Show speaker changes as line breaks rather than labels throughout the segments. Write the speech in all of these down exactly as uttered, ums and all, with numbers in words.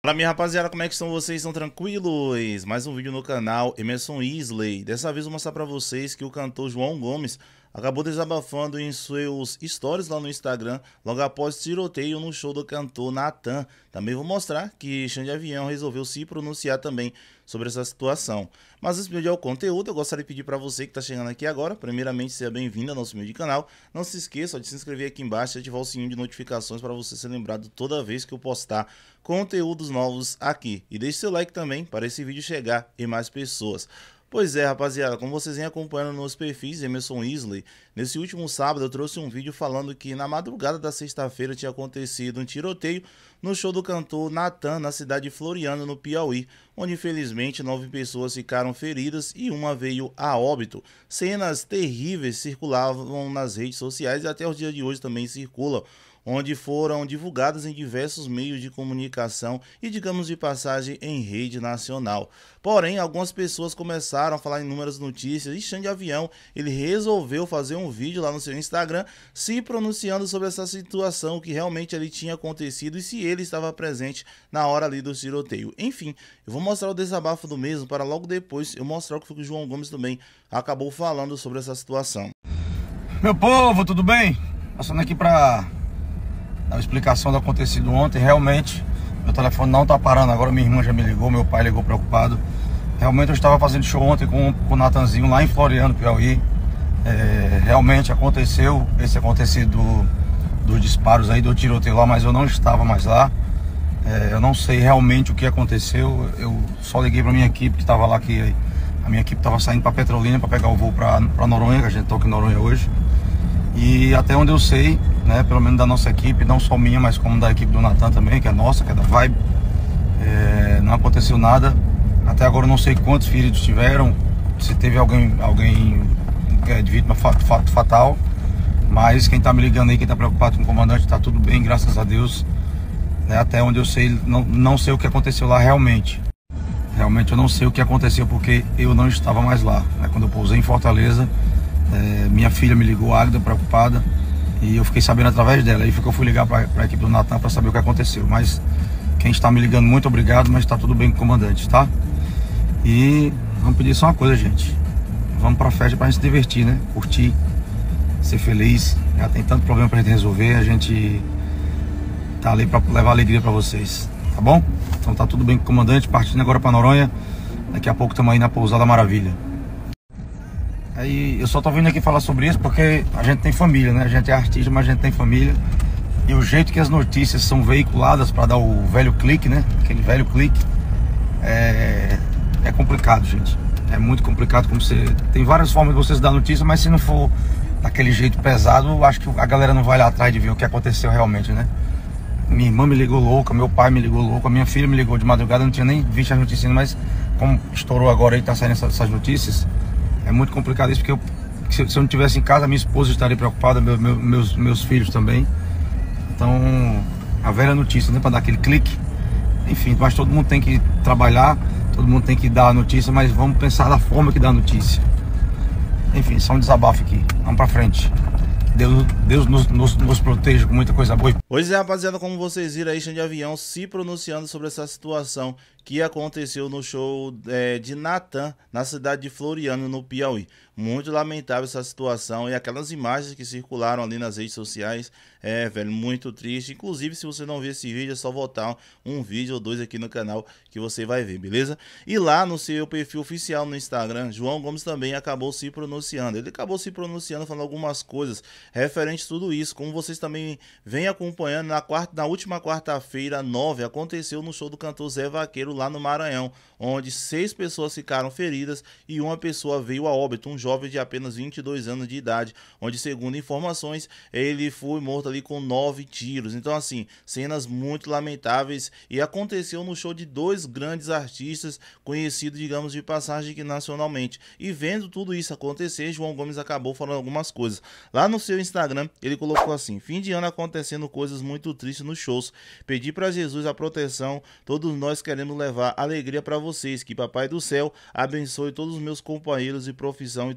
Fala, minha rapaziada, como é que estão vocês? Estão tranquilos? Mais um vídeo no canal Emerson Isley. Dessa vez vou mostrar pra vocês que o cantor João Gomes acabou desabafando em seus stories lá no Instagram, logo após tiroteio no show do cantor Natan. Também vou mostrar que Xande Avião resolveu se pronunciar também sobre essa situação. Mas antes de pedir ao conteúdo, eu gostaria de pedir para você que está chegando aqui agora, primeiramente, seja bem-vindo ao nosso vídeo de canal. Não se esqueça de se inscrever aqui embaixo e ativar o sininho de notificações para você ser lembrado toda vez que eu postar conteúdos novos aqui. E deixe seu like também para esse vídeo chegar em mais pessoas. Pois é, rapaziada, como vocês vêm acompanhando nos perfis de Emerson Isley, nesse último sábado eu trouxe um vídeo falando que na madrugada da sexta-feira tinha acontecido um tiroteio no show do cantor Natan na cidade de Floriano, no Piauí, onde infelizmente nove pessoas ficaram feridas e uma veio a óbito. Cenas terríveis circulavam nas redes sociais e até os dias de hoje também circulam, onde foram divulgadas em diversos meios de comunicação e, digamos de passagem, em rede nacional. Porém, algumas pessoas começaram a falar inúmeras notícias e Xande Avião, ele resolveu fazer um vídeo lá no seu Instagram se pronunciando sobre essa situação, que realmente ali tinha acontecido e se ele estava presente na hora ali do tiroteio. Enfim, eu vou mostrar o desabafo do mesmo para logo depois eu mostrar o que o João Gomes também acabou falando sobre essa situação.
Meu povo, tudo bem? Passando aqui para dar uma explicação do acontecido ontem. Realmente, meu telefone não tá parando agora, minha irmã já me ligou, meu pai ligou preocupado. Realmente eu estava fazendo show ontem com, com o Natanzinho lá em Floriano, Piauí. É, realmente aconteceu esse acontecido do, dos disparos aí, do tiroteio lá, mas eu não estava mais lá. É, eu não sei realmente o que aconteceu. Eu só liguei para minha equipe que estava lá, que a minha equipe estava saindo para Petrolina para pegar o voo para Noronha, que a gente toca em Noronha hoje. E até onde eu sei, né, pelo menos da nossa equipe, não só minha, mas como da equipe do Natan também, que é nossa, que é da Vibe, é, não aconteceu nada. Até agora eu não sei quantos feridos tiveram, se teve alguém, alguém é, de vítima fato, fato fatal, mas quem tá me ligando aí, quem tá preocupado com o comandante, tá tudo bem, graças a Deus. Né, até onde eu sei, não, não sei o que aconteceu lá realmente. Realmente eu não sei o que aconteceu, porque eu não estava mais lá. Né, quando eu pousei em Fortaleza, É, minha filha me ligou, Águida, preocupada, e eu fiquei sabendo através dela. Aí foi que eu fui ligar para a equipe do Natan para saber o que aconteceu. Mas quem está me ligando, muito obrigado, mas está tudo bem com o comandante, tá? E vamos pedir só uma coisa, gente. Vamos para a festa para a gente se divertir, né? Curtir, ser feliz. Já tem tanto problema para a gente resolver, a gente tá ali para levar alegria para vocês, tá bom? Então tá tudo bem com o comandante, partindo agora para Noronha. Daqui a pouco estamos aí na Pousada Maravilha. Aí eu só tô vindo aqui falar sobre isso porque a gente tem família, né? A gente é artista, mas a gente tem família. E o jeito que as notícias são veiculadas para dar o velho clique, né? Aquele velho clique, é, é complicado, gente. É muito complicado. Como você tem várias formas de vocês dar notícia, mas se não for daquele jeito pesado, eu acho que a galera não vai lá atrás de ver o que aconteceu realmente, né? Minha irmã me ligou louca, meu pai me ligou louco, a minha filha me ligou de madrugada, eu não tinha nem visto as notícias, mas como estourou agora e tá saindo essas, essas notícias. É muito complicado isso, porque eu, se, se eu não estivesse em casa, minha esposa estaria preocupada, meu, meu, meus, meus filhos também. Então, a velha notícia, né, para dar aquele clique. Enfim, mas todo mundo tem que trabalhar, todo mundo tem que dar a notícia, mas vamos pensar da forma que dá a notícia. Enfim, só um desabafo aqui. Vamos pra frente. Deus, Deus nos, nos, nos proteja com muita coisa boa.
Pois é, rapaziada, como vocês viram aí, Xande Avião se pronunciando sobre essa situação que aconteceu no show é, de Natan, na cidade de Floriano, no Piauí. Muito lamentável essa situação e aquelas imagens que circularam ali nas redes sociais, é, velho, muito triste. Inclusive, se você não viu esse vídeo, é só voltar um vídeo ou dois aqui no canal que você vai ver, beleza? E lá no seu perfil oficial no Instagram, João Gomes também acabou se pronunciando. Ele acabou se pronunciando, falando algumas coisas referentes a tudo isso. Como vocês também vêm acompanhando, na, quarta, na última quarta-feira, nove, aconteceu no show do cantor Zé Vaqueiro lá no Maranhão, onde seis pessoas ficaram feridas e uma pessoa veio a óbito, um jovem de apenas vinte e dois anos de idade, onde, segundo informações, ele foi morto ali com nove tiros. Então, assim, cenas muito lamentáveis, e aconteceu no show de dois grandes artistas conhecidos, digamos, de passagem aqui nacionalmente. E vendo tudo isso acontecer, João Gomes acabou falando algumas coisas. Lá no seu Instagram, ele colocou assim: fim de ano acontecendo coisas muito tristes nos shows. Pedi para Jesus a proteção, todos nós queremos levar alegria para vocês, que Papai do Céu abençoe todos os meus companheiros de profissão e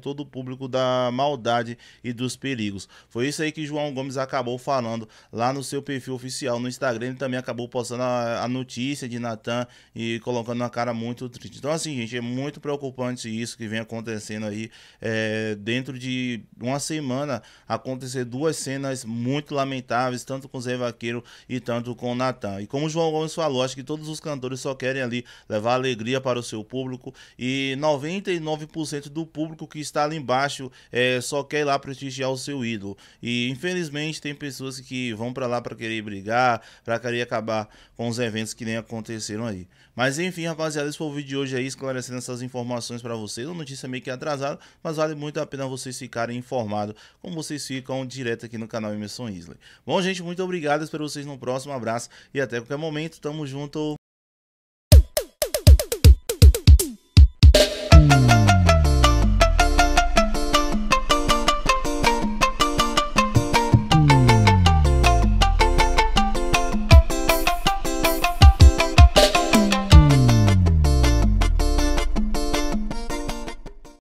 todo o público da maldade e dos perigos. Foi isso aí que João Gomes acabou falando lá no seu perfil oficial no Instagram. Ele também acabou postando a, a notícia de Natan e colocando uma cara muito triste. Então assim, gente, é muito preocupante isso que vem acontecendo aí. É, dentro de uma semana acontecer duas cenas muito lamentáveis, tanto com o Zé Vaqueiro e tanto com o Natan. E como o João Gomes falou, acho que todos os cantores só querem ali levar alegria para o seu público, e noventa e nove por cento do público que está ali embaixo é, só quer ir lá prestigiar o seu ídolo. E infelizmente tem pessoas que vão para lá para querer brigar, para querer acabar com os eventos que nem aconteceram aí. Mas enfim, rapaziada, esse foi o vídeo de hoje aí, esclarecendo essas informações para vocês. Uma notícia meio que atrasada, mas vale muito a pena vocês ficarem informados, como vocês ficam direto aqui no canal Emerson Isley. Bom, gente, muito obrigado, espero vocês no próximo, abraço e até qualquer momento, tamo junto.